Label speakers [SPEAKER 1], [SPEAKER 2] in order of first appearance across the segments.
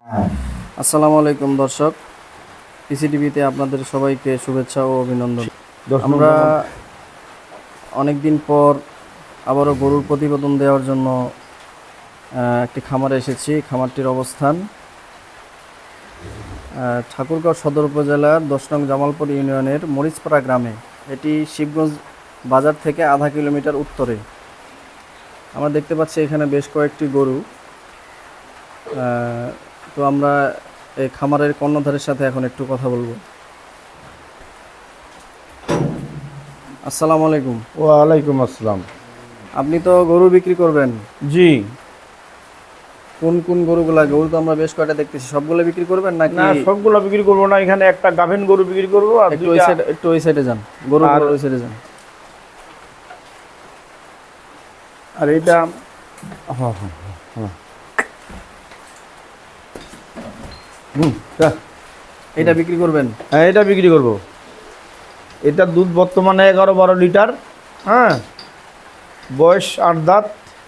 [SPEAKER 1] আসসালামু আলাইকুম দর্শক, পিসিটিভিতে আপনাদের সবাইকে শুভেচ্ছা ও অভিনন্দন। আমরা অনেক দিন পর আবারও গরুর প্রতিবেদন দেওয়ার জন্য একটি খামারে এসেছি। খামারটির অবস্থান ঠাকুরগাঁও সদর উপজেলার 10 নং জামালপুর ইউনিয়নের মরিচপাড়া গ্রামে। এটি শিবগঞ্জ বাজার থেকে আধা কিলোমিটার উত্তরে। আমরা দেখতে পাচ্ছি এখানে বেশ কয়েকটি গরু। তো আমরা এই খামারের কর্ণধারের সাথে এখন একটু কথা বলবো। আসসালামু আলাইকুম।
[SPEAKER 2] ওয়ালাইকুম আসসালাম।
[SPEAKER 1] আপনি তো গরু বিক্রি করবেন?
[SPEAKER 2] জি।
[SPEAKER 1] কোন কোন গরুগুলা? গরু তো আমরা বেশ কয়টা দেখতেছি, সবগুলো বিক্রি করবেন নাকি?
[SPEAKER 2] না, সবগুলো বিক্রি করবো না, এখানে একটা গাভীন গরু বিক্রি করবো। আর
[SPEAKER 1] একটু ওই সাইডে যান, গরুগুলো ওই সাইডে যান।
[SPEAKER 2] আর এটা
[SPEAKER 1] এটা বিক্রি করবেন?
[SPEAKER 2] হ্যাঁ, এটা বিক্রি করব। এটা দুধ বর্তমানে 11-12 লিটার। হ্যাঁ, বয়স 8 দাঁত।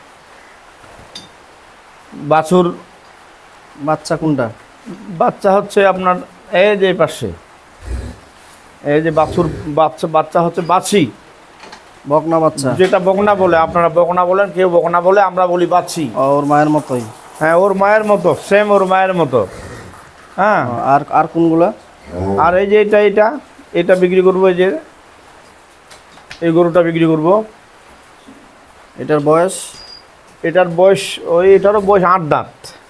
[SPEAKER 2] বাছুর
[SPEAKER 1] বাচ্চা কোনটা?
[SPEAKER 2] বাচ্চা হচ্ছে আপনার এই যে পাশে, এই যে বাছুর বাচ্চা হচ্ছে বাছি।
[SPEAKER 1] বকনা বাচ্চা?
[SPEAKER 2] যেটা বকনা বলে, আপনারা বকনা বলেন, কেউ বকনা বলে, আমরা বলি বাছি।
[SPEAKER 1] ওর মায়ের মতোই?
[SPEAKER 2] হ্যাঁ, ওর মায়ের মতো, সেম ওর মায়ের মতো। হ্যাঁ।
[SPEAKER 1] আর আর কোনগুলা?
[SPEAKER 2] আর এই যে এটা বিক্রি করবো। এই যে এই গরুটা বিক্রি করব।
[SPEAKER 1] এটার বয়স?
[SPEAKER 2] এটারও বয়স 8 দাঁত।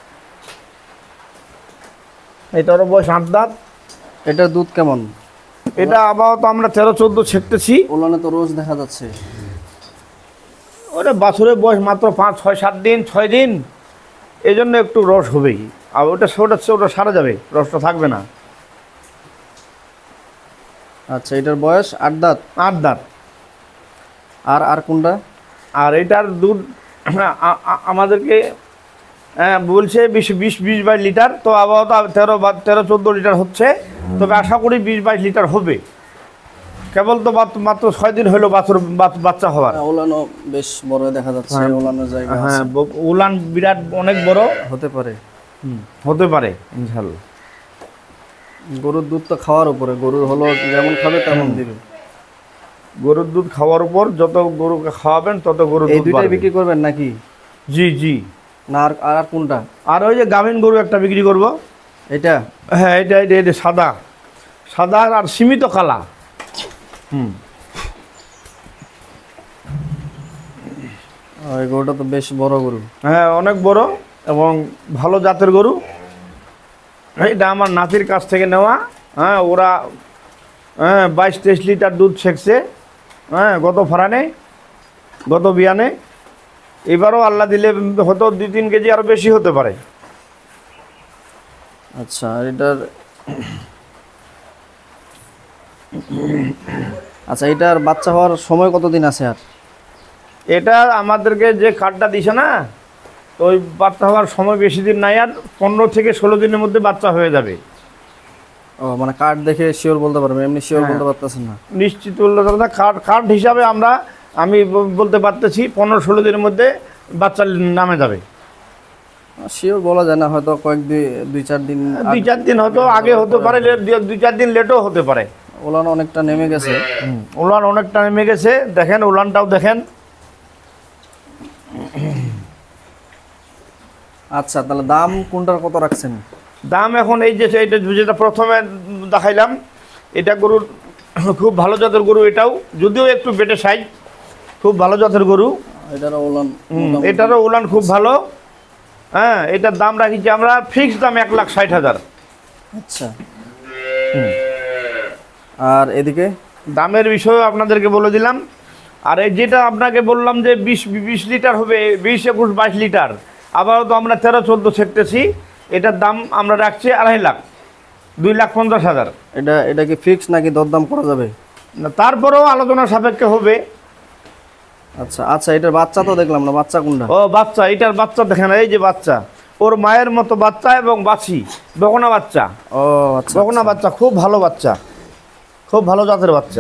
[SPEAKER 2] এটারও বয়স 8 দাঁত।
[SPEAKER 1] এটার দুধ কেমন?
[SPEAKER 2] এটা আপাতত আমরা 13-14 ছেড়তেছি।
[SPEAKER 1] ওলানে তো রোজ দেখা যাচ্ছে।
[SPEAKER 2] ওটা বাছুরের বয়স মাত্র 5-6-7 দিন, 6 দিন, এই জন্য একটু রস হবেই। আর ওটা সারা যাবে, রসটা থাকবে না।
[SPEAKER 1] আচ্ছা, এটার বয়স 8 দাঁত?
[SPEAKER 2] 8 দাঁত।
[SPEAKER 1] আর আর কোনটা?
[SPEAKER 2] আর এটার দুধ আমাদেরকে বলছে 20-22 লিটার। তো আপাতত 13-14 লিটার হচ্ছে, তবে আশা করি 20-22 লিটার হবে। কেবল তো মাত্র 6 দিন হলো বাচ্চা হওয়ার।
[SPEAKER 1] ওলানো বেশ বড় দেখা যাচ্ছে। ওলানোর জায়গা?
[SPEAKER 2] হ্যাঁ, উলান বিরাট অনেক বড়
[SPEAKER 1] হতে পারে।
[SPEAKER 2] হতে পারে ইনশাআল্লাহ।
[SPEAKER 1] গরুর দুধ তো খাওয়ার উপরে, গরুর হলো যেমন খাবে তেমন দিবে।
[SPEAKER 2] গরুর দুধ খাওয়ার উপর, যত গরুকে খাওয়াবেন তত গরুর
[SPEAKER 1] এই
[SPEAKER 2] দুধ
[SPEAKER 1] দুইটাই
[SPEAKER 2] বাড়বে।
[SPEAKER 1] বিক্রি করবেন নাকি?
[SPEAKER 2] জি জি।
[SPEAKER 1] না আর আর কোনটা?
[SPEAKER 2] আর ওই যে গাভীন গরু একটা বিক্রি করব।
[SPEAKER 1] এটা?
[SPEAKER 2] হ্যাঁ, এটা সাদা আর সীমিত কালা।
[SPEAKER 1] এই গরুটা তো বেশ বড় গরু।
[SPEAKER 2] হ্যাঁ, অনেক বড় এবং ভালো জাতের গরু। এটা আমার নাতির কাছ থেকে নেওয়া। হ্যাঁ, ওরা 22-23 লিটার দুধ ছেঁকছে। হ্যাঁ, গত ফারানে, গত বিয়ানে। এবারও আল্লাহ দিলে হয়তো 2-3 কেজি আরও বেশি হতে পারে।
[SPEAKER 1] আচ্ছা, এটার এটার বাচ্চা হওয়ার সময় কতদিন আছে? আর
[SPEAKER 2] এটা আমাদেরকে যে কার্ডটা দিছে না, তো ওই বাচ্চা হওয়ার সময় বেশি দিন নাই, আর 15 থেকে 16 দিনের মধ্যে বাচ্চা হয়ে যাবে।
[SPEAKER 1] ও মানে কার্ড দেখে শিওর বলতে পারবেন, এমনি শিওর বলতে পারতেছেন না?
[SPEAKER 2] নিশ্চিত বলতে পারবো না। কার্ড হিসাবে আমি বলতে পারতেছি 15-16 দিনের মধ্যে বাচ্চা নামে যাবে।
[SPEAKER 1] শিওর বলা যায় না, হয়তো দুই চার দিন
[SPEAKER 2] 2-4 দিন হয়তো আগে হতে পারে, 2-4 দিন লেটও হতে পারে।
[SPEAKER 1] ওলান অনেকটা নেমে গেছে।
[SPEAKER 2] উলান অনেকটা নেমে গেছে, দেখেন উলানটাও দেখেন।
[SPEAKER 1] আচ্ছা, তাহলে দাম কোনটার কত রাখছেন?
[SPEAKER 2] দাম এখন এই যে যেটা প্রথমে দেখাইলাম, এটা গরুর খুব ভালো জাতের গরু। এটাও যদিও একটু বেটে সাইজ, খুব ভালো জাতের গরু। এটারও উলান খুব ভালো। হ্যাঁ, এটার দাম রাখিছি আমরা ফিক্সড দাম 1,60,000।
[SPEAKER 1] আচ্ছা। আর এদিকে
[SPEAKER 2] দামের বিষয়েও আপনাদেরকে বলে দিলাম। আর এই যেটা আপনাকে বললাম যে 20 লিটার হবে, 20-21-22 লিটার, আবারও তো আমরা 13-14 ছেড়তেছি। এটার দাম আমরা রাখছি 2.5 লাখ, 2,50,000।
[SPEAKER 1] এটা কি ফিক্স নাকি দরদাম করা যাবে?
[SPEAKER 2] না, তারপরেও আলোচনা সাপেক্ষে হবে।
[SPEAKER 1] আচ্ছা, এটার বাচ্চা তো দেখলাম না, বাচ্চা কোনটা?
[SPEAKER 2] ও বাচ্চা, এটার বাচ্চা দেখেন, এই যে বাচ্চা, ওর মায়ের মতো বাচ্চা এবং বাছি, বকনা বাচ্চা।
[SPEAKER 1] ও আচ্ছা,
[SPEAKER 2] বকনা বাচ্চা, খুব ভালো বাচ্চা, খুব ভালো জাতের বাচ্চা।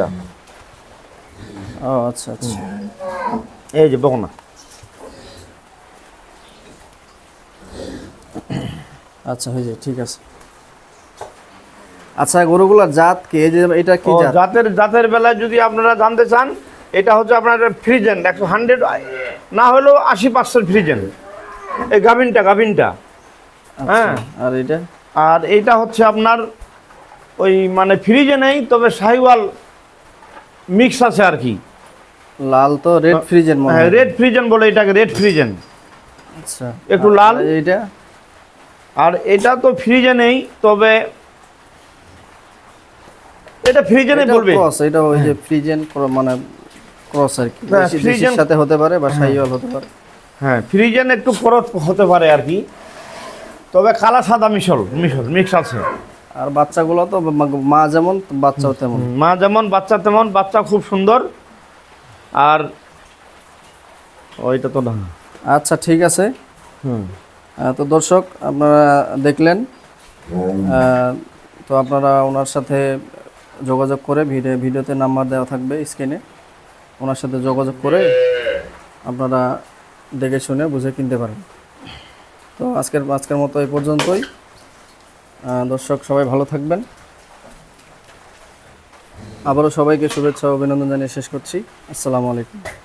[SPEAKER 1] ও আচ্ছা।
[SPEAKER 2] এই যে বকনা।
[SPEAKER 1] আচ্ছা হয়ে যায়, ঠিক আছে। আচ্ছা গরুগুলার জাত কি, এই যে এটা কি
[SPEAKER 2] ও,
[SPEAKER 1] জাত?
[SPEAKER 2] জাতের বেলায় যদি আপনারা জানতে চান, এটা হচ্ছে আপনার ফ্রিজেন 100 না হলেও 80% ফ্রিজেন, এই গাভিনটা।
[SPEAKER 1] আচ্ছা,
[SPEAKER 2] হ্যাঁ।
[SPEAKER 1] আর এটা?
[SPEAKER 2] আর এইটা হচ্ছে আপনার ওই মানে ফ্রিজে নেই, তবে শাহিওয়াল মিক্স আছে আর কি।
[SPEAKER 1] লাল তো রেড ফ্রিজের মনে
[SPEAKER 2] হ্যাঁ,
[SPEAKER 1] হয়।
[SPEAKER 2] রেড ফ্রিজেন বলে এটাকে, রেড ফ্রিজেন।
[SPEAKER 1] আচ্ছা,
[SPEAKER 2] একটু লাল।
[SPEAKER 1] আর এইটা?
[SPEAKER 2] আর এটা তো ফ্রিজে নেই, তবে এটা ফ্রিজেনে
[SPEAKER 1] এটা
[SPEAKER 2] বলবে।
[SPEAKER 1] ক্রস, এটা ওই যে ফ্রিজেন মানে ক্রস আর কি,
[SPEAKER 2] হ্যাঁ,
[SPEAKER 1] দেশির
[SPEAKER 2] ফ্রিজেন।
[SPEAKER 1] সাথে হতে পারে বা শাহিওয়াল হতে পারে।
[SPEAKER 2] হ্যাঁ, ফ্রিজেন একটু খরচ হতে পারে আর কি, তবে কালা সাদা মিক্স আছে।
[SPEAKER 1] আর বাচ্চাগুলো তো মা যেমন বাচ্চাও তেমন।
[SPEAKER 2] মা যেমন বাচ্চা তেমন, বাচ্চা খুব সুন্দর। আর ওইটা তো না।
[SPEAKER 1] আচ্ছা ঠিক আছে।
[SPEAKER 2] হুম।
[SPEAKER 1] তো দর্শক আপনারা দেখলেন, তো আপনারা ওনার সাথে যোগাযোগ করে ভিডিওতে নাম্বার দেওয়া থাকবে স্ক্রিনে, ওনার সাথে যোগাযোগ করে আপনারা দেখে শুনে বুঝে কিনতে পারেন। তো আজকের মতো এই পর্যন্তই। দর্শক সবাই ভালো থাকবেন। আবারও সবাইকে শুভেচ্ছা ও অভিনন্দন জানিয়ে শেষ করছি। আসসালামু আলাইকুম।